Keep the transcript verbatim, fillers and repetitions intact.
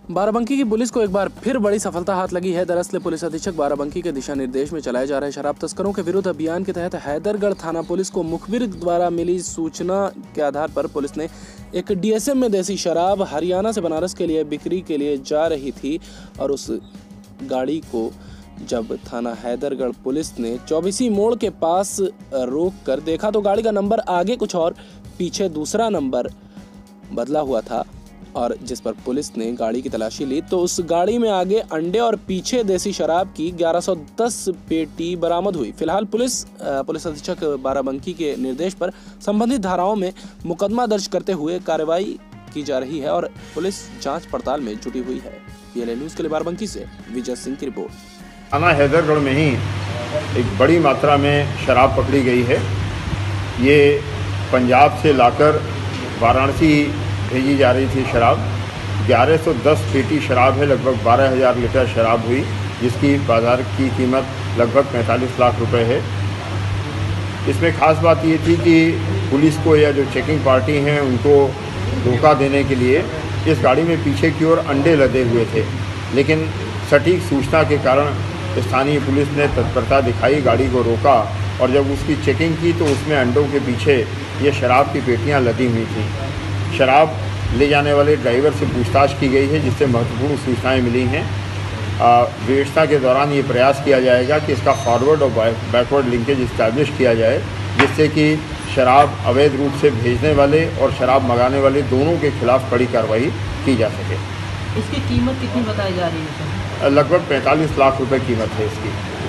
बाराबंकी की पुलिस को एक बार फिर बड़ी सफलता हाथ लगी है। दरअसल पुलिस अधीक्षक बाराबंकी के दिशा निर्देश में चलाए जा रहे शराब तस्करों के विरुद्ध अभियान के तहत हैदरगढ़ थाना पुलिस को मुखबिर द्वारा मिली सूचना के आधार पर पुलिस ने एक डीएसएम में देसी शराब हरियाणा से बनारस के लिए बिक्री के लिए जा रही थी और उस गाड़ी को जब थाना हैदरगढ़ पुलिस ने चौबीसी मोड़ के पास रोक कर देखा तो गाड़ी का नंबर आगे कुछ और पीछे दूसरा नंबर बदला हुआ था और जिस पर पुलिस ने गाड़ी की तलाशी ली तो उस गाड़ी में आगे अंडे और पीछे देसी शराब की ग्यारह सौ दस पेटी बरामद हुई। फिलहाल पुलिस पुलिस अधीक्षक बाराबंकी के निर्देश पर संबंधित धाराओं में मुकदमा दर्ज करते हुए कार्रवाई की जा रही है और पुलिस जांच पड़ताल में जुटी हुई है। पीएलए न्यूज़ के लिए बाराबंकी से विजय सिंह की रिपोर्ट। थाना हैदरगढ़ में ही एक बड़ी मात्रा में शराब पकड़ी गई है। ये पंजाब से लाकर वाराणसी भेजी जा रही थी शराब। ग्यारह सौ दस पेटी शराब है, लगभग बारह हज़ार लीटर शराब हुई, जिसकी बाज़ार की कीमत लगभग पैंतालीस लाख रुपए है। इसमें ख़ास बात ये थी कि पुलिस को या जो चेकिंग पार्टी हैं उनको धोखा देने के लिए इस गाड़ी में पीछे की ओर अंडे लदे हुए थे, लेकिन सटीक सूचना के कारण स्थानीय पुलिस ने तत्परता दिखाई, गाड़ी को रोका और जब उसकी चेकिंग की तो उसमें अंडों के पीछे ये शराब की पेटियां लदी हुई थी। शराब ले जाने वाले ड्राइवर से पूछताछ की गई है, जिससे महत्वपूर्ण सूचनाएं मिली हैं। विवेचना के दौरान ये प्रयास किया जाएगा कि इसका फॉरवर्ड और बैकवर्ड लिंकेज इस्टेब्लिश किया जाए, जिससे कि शराब अवैध रूप से भेजने वाले और शराब मंगाने वाले दोनों के खिलाफ कड़ी कार्रवाई की जा सके। इसकी कीमत कितनी बताई जा रही है? लगभग पैंतालीस लाख रुपए कीमत है इसकी।